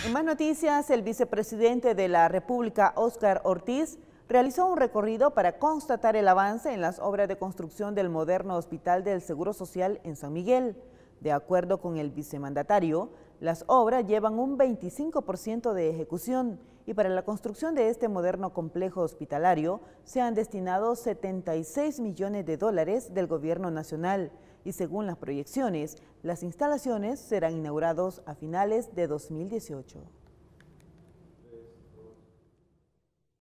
En más noticias, el vicepresidente de la República, Óscar Ortiz, realizó un recorrido para constatar el avance en las obras de construcción del moderno Hospital del Seguro Social en San Miguel. De acuerdo con el vicemandatario, las obras llevan un 25% de ejecución y para la construcción de este moderno complejo hospitalario se han destinado 76 millones de dólares del gobierno nacional y según las proyecciones, las instalaciones serán inauguradas a finales de 2018.